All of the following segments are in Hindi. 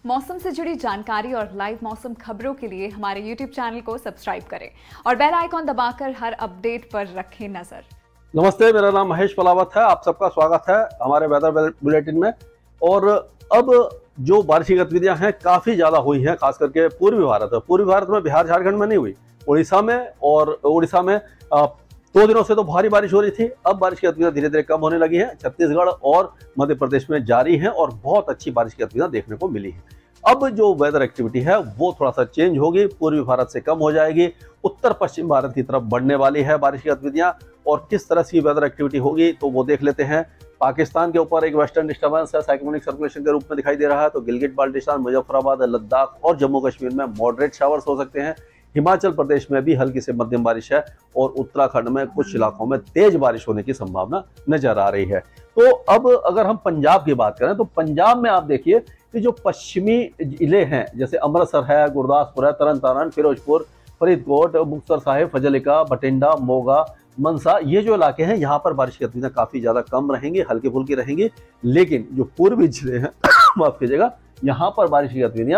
मौसम से जुड़ी जानकारी और लाइव मौसम खबरों के लिए हमारे YouTube चैनल को सब्सक्राइब करें और बेल आइकॉन दबाकर हर अपडेट पर रखें नजर। नमस्ते, मेरा नाम महेश पलावत है। आप सबका स्वागत है हमारे वेदर बुलेटिन में। और अब जो बारिश की गतिविधियां हैं काफी ज्यादा हुई हैं, खास करके पूर्वी भारत में, बिहार झारखंड में नहीं हुई, उड़ीसा में 2 दिनों से तो भारी बारिश हो रही थी। अब बारिश की गतिविधियां धीरे धीरे कम होने लगी हैं। छत्तीसगढ़ और मध्य प्रदेश में जारी हैं और बहुत अच्छी बारिश की गतिविधियां देखने को मिली है। अब जो वेदर एक्टिविटी है वो थोड़ा सा चेंज होगी, पूर्वी भारत से कम हो जाएगी, उत्तर पश्चिम भारत की तरफ बढ़ने वाली है बारिश की गतिविधियां। और किस तरह की वेदर एक्टिविटी होगी तो वो देख लेते हैं। पाकिस्तान के ऊपर एक वेस्टर्न डिस्टर्बेंस है, साइक्लोनिक सर्कुलेशन के रूप में दिखाई दे रहा है। तो गिलगिट बाल्टिस्तान, मुजफ्फराबाद, लद्दाख और जम्मू कश्मीर में मॉडरेट शावर्स हो सकते हैं। हिमाचल प्रदेश में भी हल्की से मध्यम बारिश है और उत्तराखंड में कुछ इलाकों में तेज बारिश होने की संभावना नजर आ रही है। तो अब अगर हम पंजाब की बात करें तो पंजाब में आप देखिए कि जो पश्चिमी जिले हैं, जैसे अमृतसर है, गुरदासपुर है, तरन तारण, फिरोजपुर, फरीदकोट, मुक्तसर साहिब, फजलिका, बठिंडा, मोगा, मनसा, ये जो इलाके हैं यहाँ पर बारिश की गतिविधियां काफी ज्यादा कम रहेंगी, हल्की फुल्की रहेंगी। लेकिन जो पूर्वी जिले हैं माफ कीजिएगा, यहाँ पर बारिश की गतिविधियां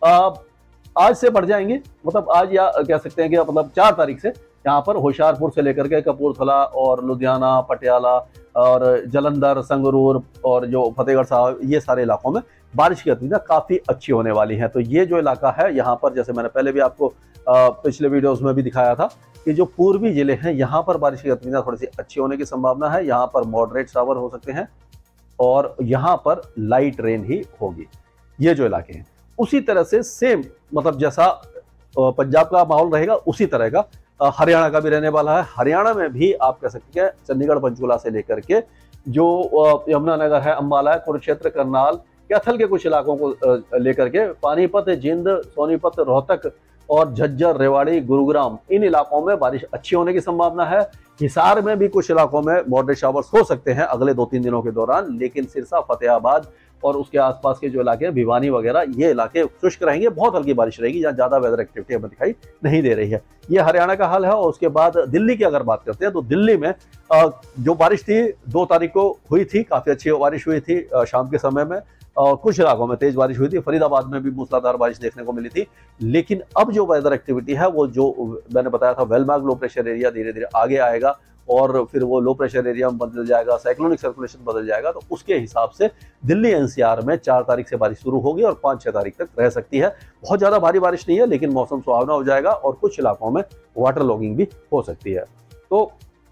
आज से बढ़ जाएंगी। मतलब आज, या कह सकते हैं कि मतलब 4 तारीख से यहाँ पर होशियारपुर से लेकर के कपूरथला और लुधियाना, पटियाला और जलंधर, संगरूर और जो फतेहगढ़ साहब, ये सारे इलाकों में बारिश की गतिविधियां काफी अच्छी होने वाली हैं। तो ये जो इलाका है यहाँ पर, जैसे मैंने पहले भी आपको पिछले वीडियोस में भी दिखाया था कि जो पूर्वी जिले हैं यहाँ पर बारिश की गतिविधियां थोड़ी सी अच्छी होने की संभावना है। यहाँ पर मॉडरेट शावर हो सकते हैं और यहाँ पर लाइट रेन ही होगी। ये जो इलाके हैं उसी तरह से सेम, मतलब जैसा पंजाब का माहौल रहेगा उसी तरह का हरियाणा का भी रहने वाला है। हरियाणा में भी आप कह सकते हैं चंडीगढ़, पंचकुला से लेकर के जो यमुनानगर है, अंबाला है, कुरुक्षेत्र, करनाल, कैथल के कुछ इलाकों को लेकर के पानीपत, जिंद, सोनीपत, रोहतक और झज्जर, रेवाड़ी, गुरुग्राम, इन इलाकों में बारिश अच्छी होने की संभावना है। हिसार में भी कुछ इलाकों में मॉडरेट शावर्स हो सकते हैं अगले 2-3 दिनों के दौरान। लेकिन सिरसा, फतेहाबाद और उसके आसपास के जो इलाके हैं, भिवानी वगैरह, ये इलाके शुष्क रहेंगे, बहुत हल्की बारिश रहेगी, जहाँ ज्यादा वेदर एक्टिविटी हमें दिखाई नहीं दे रही है। ये हरियाणा का हाल है। और उसके बाद दिल्ली की अगर बात करते हैं तो दिल्ली में जो बारिश थी 2 तारीख को हुई थी, काफी अच्छी बारिश हुई थी शाम के समय में, और कुछ इलाकों में तेज बारिश हुई थी। फरीदाबाद में भी मूसलाधार बारिश देखने को मिली थी। लेकिन अब जो वेदर एक्टिविटी है वो जो मैंने बताया था, वेलमार्क लो प्रेशर एरिया धीरे धीरे आगे आएगा और फिर वो लो प्रेशर एरिया में बदल जाएगा, साइक्लोनिक सर्कुलेशन बदल जाएगा। तो उसके हिसाब से दिल्ली एनसीआर में 4 तारीख से बारिश शुरू होगी और 5-6 तारीख तक रह सकती है। बहुत ज्यादा भारी बारिश नहीं है, लेकिन मौसम सुहावना हो जाएगा और कुछ इलाकों में वाटर लॉगिंग भी हो सकती है। तो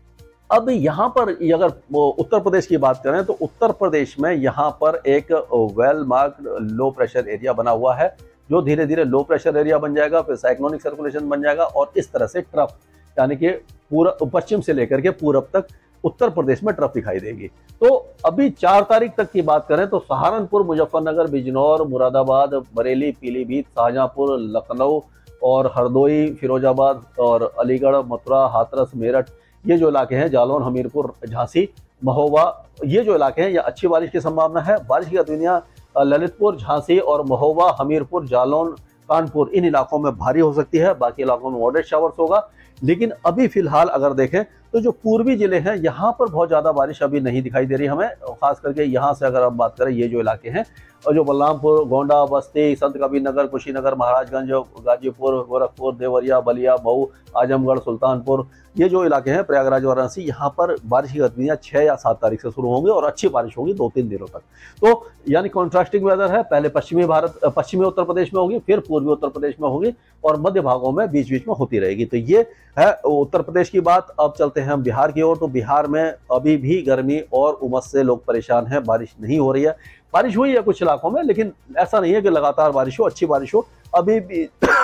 अब यहाँ पर अगर उत्तर प्रदेश की बात करें तो उत्तर प्रदेश में यहाँ पर एक well marked low pressure area बना हुआ है, जो धीरे धीरे लो प्रेशर एरिया बन जाएगा, फिर साइक्लोनिक सर्कुलेशन बन जाएगा और इस तरह से ट्रफ, यानी कि पूरा पश्चिम से लेकर के पूरब तक उत्तर प्रदेश में ट्रफ दिखाई देगी। तो अभी 4 तारीख तक की बात करें तो सहारनपुर, मुजफ्फरनगर, बिजनौर, मुरादाबाद, बरेली, पीलीभीत, शाहजहांपुर, लखनऊ और हरदोई, फिरोजाबाद और अलीगढ़, मथुरा, हाथरस, मेरठ, ये जो इलाके हैं, जालौन, हमीरपुर, झांसी, महोबा, ये जो इलाके हैं, ये अच्छी बारिश की संभावना है। बारिश की गतिविधियां ललितपुर, झांसी और महोबा, हमीरपुर, जालौन, कानपुर, इन इलाकों में भारी हो सकती है। बाकी इलाकों में मॉडरेट शावर्स होगा। लेकिन अभी फिलहाल अगर देखें तो जो पूर्वी जिले हैं यहाँ पर बहुत ज्यादा बारिश अभी नहीं दिखाई दे रही हमें। खास करके यहाँ से अगर हम बात करें, ये जो इलाके हैं और जो बलरामपुर, गोंडा, बस्ती, संत कबीरनगर, कुशीनगर, महाराजगंज, गाजीपुर, गोरखपुर, देवरिया, बलिया, मऊ, आजमगढ़, सुल्तानपुर, ये जो इलाके हैं, प्रयागराज, वाराणसी, यहाँ पर बारिश की गतिविधियां 6 या 7 तारीख से शुरू होंगी और अच्छी बारिश होगी 2-3 दिनों तक। तो यानी कॉन्ट्रास्टिंग वेदर है। पहले पश्चिमी उत्तर प्रदेश में होगी, फिर पूर्वी उत्तर प्रदेश में होगी और मध्य भागों में बीच बीच में होती रहेगी। तो ये है उत्तर प्रदेश की बात। अब चलते हैं हम बिहार की ओर। तो बिहार में अभी भी गर्मी और उमस से लोग परेशान हैं। बारिश नहीं हो रही है। बारिश हुई है कुछ इलाकों में, लेकिन ऐसा नहीं है कि लगातार बारिश हो, अच्छी बारिश हो। अभी भी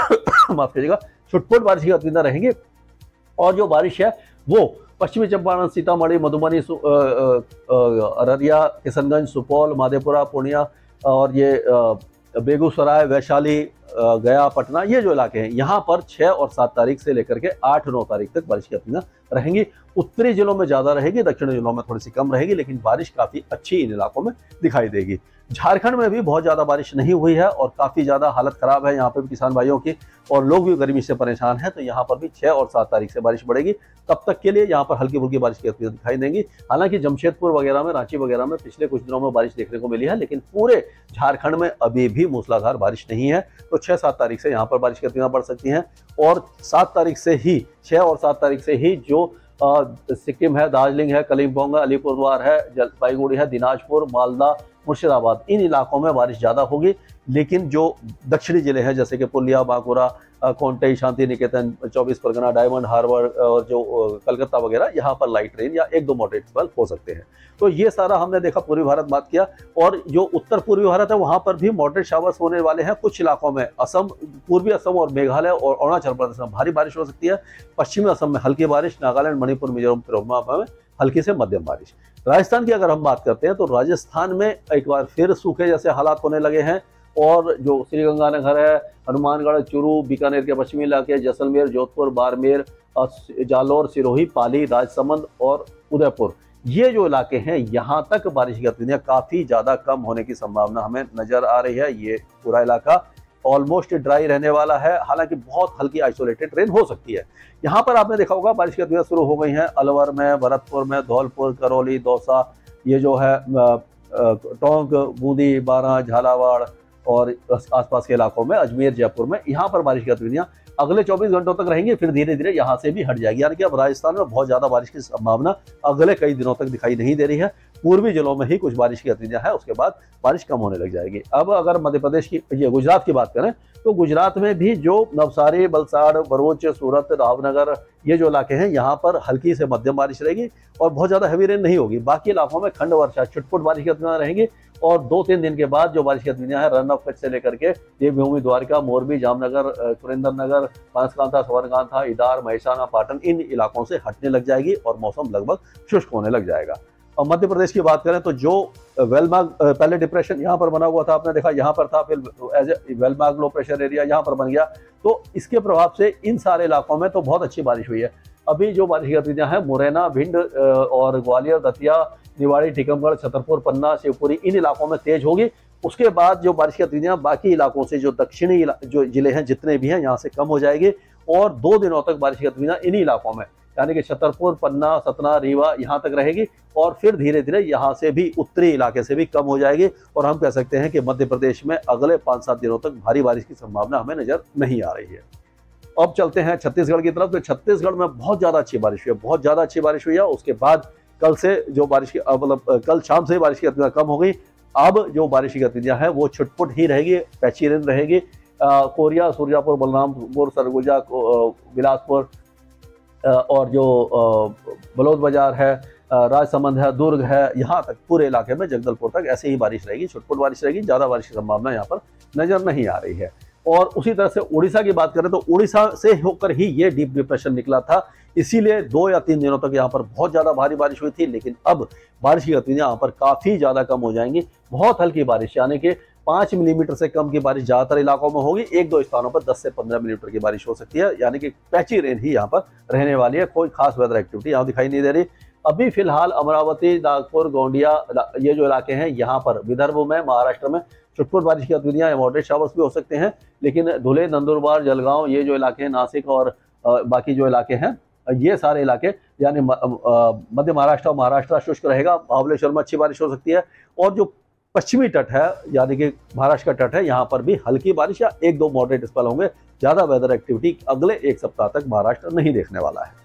माफ कीजिएगा, छुटपुट बारिश की गतिविधियां रहेंगी। और जो बारिश है वो पश्चिमी चंपारण, सीतामढ़ी, मधुबनी, अररिया, किशनगंज, सुपौल, मधेपुरा, पूर्णिया और ये बेगूसराय, वैशाली, गया, पटना, ये जो इलाके हैं, यहाँ पर 6 और 7 तारीख से लेकर के 8-9 तारीख तक बारिश की गतिविधियां रहेंगी। उत्तरी जिलों में ज्यादा रहेगी, दक्षिणी जिलों में थोड़ी सी कम रहेगी, लेकिन बारिश काफी अच्छी इन इलाकों में दिखाई देगी। झारखंड में भी बहुत ज़्यादा बारिश नहीं हुई है और काफ़ी ज़्यादा हालत ख़राब है यहाँ पे भी किसान भाइयों की, और लोग भी गर्मी से परेशान हैं। तो यहाँ पर भी 6 और 7 तारीख से बारिश बढ़ेगी। तब तक के लिए यहाँ पर हल्की फुल्की बारिश की गतिविधि दिखाई देंगी। हालांकि जमशेदपुर वगैरह में, रांची वगैरह में पिछले कुछ दिनों में बारिश देखने को मिली है, लेकिन पूरे झारखंड में अभी भी मूसलाधार बारिश नहीं है। तो 6-7 तारीख से यहाँ पर बारिश की गतिविधियाँ बढ़ सकती हैं, और 7 तारीख से ही, 6 और 7 तारीख से ही जो सिक्किम है, दार्जिलिंग है, कलिम्पोंग है, अलीपुरद्वार है, जलपाईगुड़ी है, दिनाजपुर, मालदा, मुर्शिदाबाद, इन इलाकों में बारिश ज़्यादा होगी। लेकिन जो दक्षिणी जिले हैं जैसे कि Purulia, Bankura, Contai, Shantiniketan, 24 Parganas, Diamond Harbour और जो कलकत्ता वगैरह, यहाँ पर लाइट रेन या 1-2 मॉडरेट स्पेल हो सकते हैं। तो ये सारा हमने देखा, पूर्वी भारत बात किया। और जो उत्तर पूर्वी भारत है वहाँ पर भी मॉडरेट शावर्स होने वाले हैं। कुछ इलाकों में असम, पूर्वी असम और मेघालय और अरुणाचल प्रदेश में भारी बारिश हो सकती है। पश्चिमी असम में हल्की बारिश, नागालैंड, मणिपुर, मिजोरम, त्रिपुरा में हल्की से मध्यम बारिश। राजस्थान की अगर हम बात करते हैं तो राजस्थान में एक बार फिर सूखे जैसे हालात होने लगे हैं, और जो श्रीगंगानगर है, हनुमानगढ़, चूरू, बीकानेर के पश्चिमी इलाके, जैसलमेर, जोधपुर, बाड़मेर, जालौर, सिरोही, पाली, राजसमंद और उदयपुर, ये जो इलाके हैं यहाँ तक बारिश की गतिविधियाँ काफ़ी ज़्यादा कम होने की संभावना हमें नज़र आ रही है। ये पूरा इलाका ऑलमोस्ट ड्राई रहने वाला है, हालांकि बहुत हल्की आइसोलेटेड रेन हो सकती है। यहाँ पर आपने देखा होगा बारिश की गतिविधियाँ शुरू हो गई हैं अलवर में, भरतपुर में, धौलपुर, करौली, दौसा, ये जो है टोंक, बूंदी, बारां, झालावाड़ और आसपास के इलाकों में, अजमेर, जयपुर में, यहाँ पर बारिश की गतिविधियाँ अगले 24 घंटों तक रहेंगी, फिर धीरे धीरे यहाँ से भी हट जाएगी। यानी कि अब राजस्थान में बहुत ज़्यादा बारिश की संभावना अगले कई दिनों तक दिखाई नहीं दे रही है। पूर्वी जिलों में ही कुछ बारिश की गतिविधियाँ है, उसके बाद बारिश कम होने लग जाएगी। अब अगर मध्य प्रदेश की, ये गुजरात की बात करें तो गुजरात में भी जो नवसारी, वलसाड़, भरूच, सूरत, भावनगर, ये जो इलाके हैं यहाँ पर हल्की से मध्यम बारिश रहेगी और बहुत ज़्यादा हैवी रेन नहीं होगी। बाकी इलाकों में खंड वर्षा, छुटपुट बारिश की गतिविधियाँ रहेंगी। और 2-3 दिन के बाद जो बारिश की गतिविधियाँ हैं रन ऑफ कच्छ से लेकर के देवभूमि, द्वारका, मोरबी, जामनगर, सुरेंद्रनगर, बांसकांता, सवरकांता, इदार, महिसाना, पाटन, इन इलाकों से हटने लग जाएगी और मौसम लगभग शुष्क होने लग जाएगा। और मध्य प्रदेश की बात करें तो जो वेलमार्ग, पहले डिप्रेशन यहाँ पर बना हुआ था, आपने देखा यहाँ पर था, फिर as a well marked low pressure area यहाँ पर बन गया, तो इसके प्रभाव से इन सारे इलाकों में तो बहुत अच्छी बारिश हुई है। अभी जो बारिश की गतिविधियाँ हैं मुरैना, भिंड और ग्वालियर, दतिया, निवाड़ी, टीकमगढ़, छतरपुर, पन्ना, शिवपुरी, इन इलाकों में तेज होगी। उसके बाद जो बारिश की गतिविधियाँ बाकी इलाकों से, जो दक्षिणी जो जिले हैं जितने भी हैं, यहाँ से कम हो जाएगी। और 2 दिनों तक बारिश की गतिविधियाँ इन्हीं इलाकों में, यानी कि छतरपुर, पन्ना, सतना, रीवा, यहाँ तक रहेगी और फिर धीरे धीरे यहाँ से भी उत्तरी इलाके से भी कम हो जाएगी। और हम कह सकते हैं कि मध्य प्रदेश में अगले 5-7 दिनों तक भारी बारिश की संभावना हमें नजर नहीं आ रही है। अब चलते हैं छत्तीसगढ़ की तरफ। तो छत्तीसगढ़ में बहुत ज़्यादा अच्छी बारिश हुई है, बहुत ज़्यादा अच्छी बारिश हुई है। उसके बाद कल से जो बारिश की, मतलब कल शाम से बारिश की गतिविधियाँ कम हो गई। अब जो बारिश की गतिविधियाँ हैं वो छुटपुट ही रहेगी, पैची रेन रहेगी। कोरिया, सुरजापुर, बलरामपुर, सरगुजा, बिलासपुर और जो बलौद बाजार है, राजसमंद है, दुर्ग है, यहाँ तक पूरे इलाके में जगदलपुर तक ऐसे ही बारिश रहेगी, छुटपुट बारिश रहेगी। ज़्यादा बारिश की संभावना यहाँ पर नजर नहीं आ रही है। और उसी तरह से उड़ीसा की बात करें तो उड़ीसा से होकर ही ये डीप डिप्रेशन निकला था, इसीलिए 2 या 3 दिनों तक यहाँ पर बहुत ज़्यादा भारी बारिश हुई थी। लेकिन अब बारिश की गतिविधियाँ यहाँ पर काफ़ी ज़्यादा कम हो जाएंगी। बहुत हल्की बारिश, यानी कि 5 मिलीमीटर से कम की बारिश ज़्यादातर इलाकों में होगी। 1-2 स्थानों पर 10 से 15 मिलीमीटर की बारिश हो सकती है, यानी कि पैची रेन ही यहाँ पर रहने वाली है। कोई खास वेदर एक्टिविटी यहाँ दिखाई नहीं दे रही। अभी फिलहाल अमरावती, नागपुर, गोंडिया, ये जो इलाके हैं यहाँ पर विदर्भ में, महाराष्ट्र में छुटपुट बारिश की गतिविधियाँ या मॉडरेट शावर्स भी हो सकते हैं। लेकिन धुले, नंदुरबार, जलगांव, ये जो इलाके हैं, नासिक और बाकी जो इलाके हैं, ये सारे इलाके यानी मध्य महाराष्ट्र और महाराष्ट्र शुष्क रहेगा। महाबलेश्वर में अच्छी बारिश हो सकती है। और जो पश्चिमी तट है, यानी कि महाराष्ट्र का तट है, यहाँ पर भी हल्की बारिश या 1-2 मॉडरेट स्पेल होंगे। ज़्यादा वेदर एक्टिविटी अगले 1 सप्ताह तक महाराष्ट्र नहीं देखने वाला है।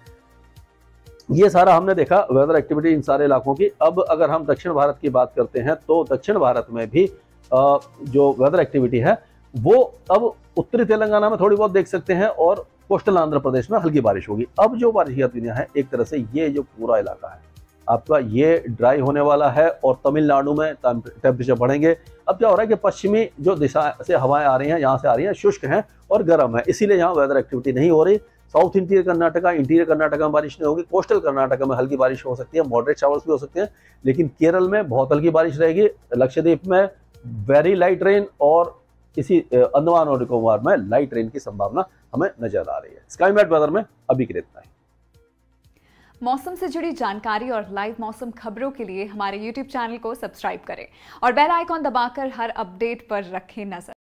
ये सारा हमने देखा वेदर एक्टिविटी इन सारे इलाकों की। अब अगर हम दक्षिण भारत की बात करते हैं तो दक्षिण भारत में भी जो वेदर एक्टिविटी है वो अब उत्तरी तेलंगाना में थोड़ी बहुत देख सकते हैं और कोस्टल आंध्र प्रदेश में हल्की बारिश होगी। अब जो बारिश की गतिविधियां हैं, एक तरह से ये जो पूरा इलाका है आपका ये ड्राई होने वाला है और तमिलनाडु में टेम्परेचर बढ़ेंगे। अब क्या हो रहा है कि पश्चिमी जो दिशा से हवाएं आ रही हैं, यहाँ से आ रही हैं, शुष्क हैं और गर्म है, इसीलिए यहाँ वेदर एक्टिविटी नहीं हो रही। साउथ इंटीरियर कर्नाटका में बारिश नहीं होगी। कोस्टल कर्नाटका में हल्की बारिश हो सकती है, मॉडरेट शावर्स भी हो सकते हैं। लेकिन केरल में बहुत हल्की बारिश रहेगी, लक्षद्वीप में वेरी लाइट रेन और इसी अंडमान और निकोबार में लाइट रेन की संभावना हमें नजर आ रही है। स्काई मैट वेदर में अभी के लिए इतना ही। मौसम से जुड़ी जानकारी और लाइव मौसम खबरों के लिए हमारे YouTube चैनल को सब्सक्राइब करें और बेल आइकॉन दबाकर हर अपडेट पर रखें नजर।